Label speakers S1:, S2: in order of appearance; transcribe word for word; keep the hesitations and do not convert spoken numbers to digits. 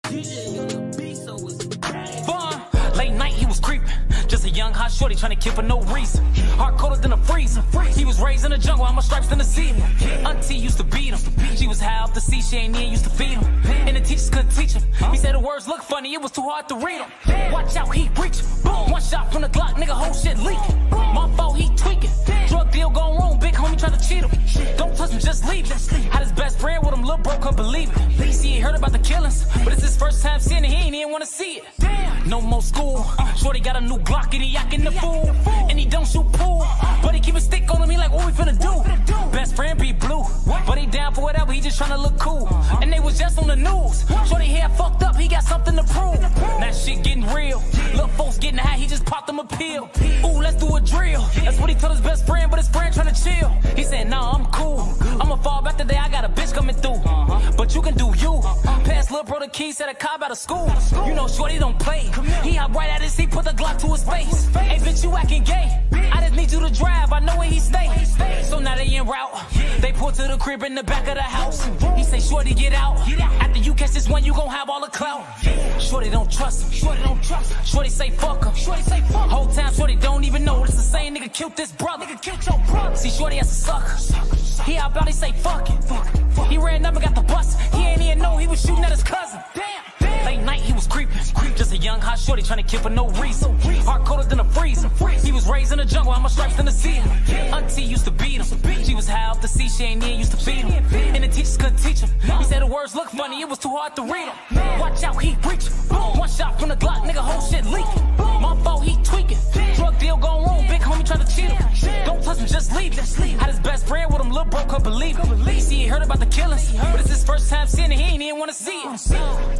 S1: Fun. Late night, he was creeping. Just a young hot shorty trying to kill for no reason. Hard colder than a freezer. He was raised in the jungle, I'm a stripes in the sea. Auntie used to beat him. She was high off the sea, she ain't near, used to feed him. And the teachers couldn't teach him. He said the words look funny, it was too hard to read them. Watch out, he reaching. One shot from the Glock, nigga, whole shit leaking. My fault, he tweaking. Drug deal gone wrong, big homie trying to cheat him. Don't touch him, just leave him. Had his best friend with him, little bro couldn't believe it. See, he heard about the killings, but it's his first time seeing it, he ain't even wanna see it. No more school. Shorty got a new Glock and he yakking the fool. And he don't shoot pool, but he keep a stick on him, he like, what we finna do? Best friend be blue, but he down for whatever, he just tryna look cool. And they was just on the news. Shorty hair fucked up, he got something to prove. That shit getting real. Little folks getting high, he just popped them a pill. Ooh, let's do a drill. That's what he told his best friend, but his friend tryna chill. He said, nah, I'm cool. I'ma fall back today, I got a bitch coming through. But you can do you. Pass little bro the keys, said a cop out of school. You know Shorty don't play. He hop right at his seat, put the Glock to his face. Hey bitch, you acting gay. I just need you to drive, I know where he stay. So now they en route. They pull to the crib in the back of the house. He say, Shorty, get out. After you catch this one, you gon' have all the clout. Shorty don't trust him. Shorty don't trust him. Shorty say fuck him. Shorty say fuck him. Whole time Shorty don't even know it's the same nigga killed this brother. Nigga killed your brother. See, Shorty as a sucker. He out about, he say fuck it. He ran up and got the bus. He ain't even know he was shooting at his cousin. Damn. Late night, he was creeping. Just a young hot shorty trying to kill for no reason. Hard colder than a freezer. He was raised in the jungle, I'm a stripes in the sea. Auntie used to beat him. She was high off the sea, she ain't near, used to feed him. And the teachers couldn't teach him. He said the words look funny, it was too hard to read them. Watch out, he reaching. One shot from the Glock, nigga, whole shit leaking. My fault, he tweaking. Drug deal gone wrong, big homie trying to cheat him. Don't touch him, just leave him. Had his best friend with him, little bro couldn't believe it. See, he heard about the killings, but it's his first time seeing it, he ain't even wanna see it.